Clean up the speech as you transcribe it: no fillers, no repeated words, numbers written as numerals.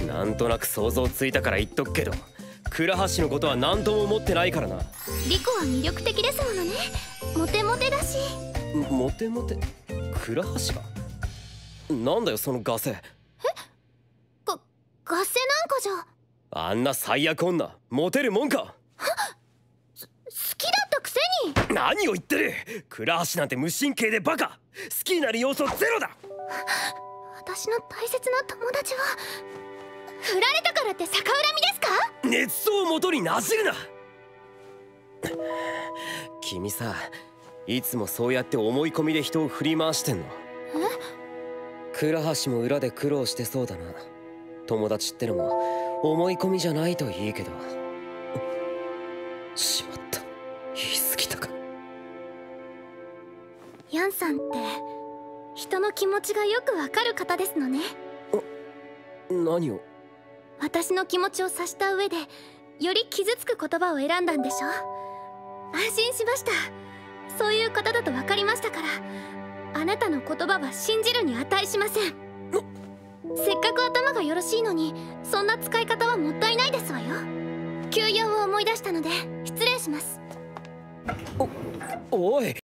なんとなく想像ついたから言っとくけど、倉橋のことは何とも思ってないからな。 リコは魅力的ですものね。モテモテだし。 モテモテ？倉橋が？なんだよそのガセ。 ガセなんかじゃ。 あんな最悪女モテるもんか。 好きだったくせに。 何を言ってる。倉橋なんて無神経でバカ。好きになる要素ゼロだ。 私の大切な友達は振られたからって逆恨みですか？ 熱奏を元になじるな。君さ、いつもそうやって思い込みで人を振り回してんの？倉橋も裏で苦労してそうだな。友達ってのも思い込みじゃないといいけど。しまった、言い過ぎたか。 ヤンさんって人の気持ちがよくわかる方ですのね。 何を？ 私の気持ちを察した上でより傷つく言葉を選んだんでしょ。安心しました。そういう方だと分かりましたから。あなたの言葉は信じるに値しません。せっかく頭がよろしいのにそんな使い方はもったいないですわよ。休養を思い出したので失礼します。 おい。